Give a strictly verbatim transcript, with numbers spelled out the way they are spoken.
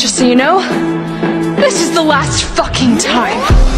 Just so you know, this is the last fucking time.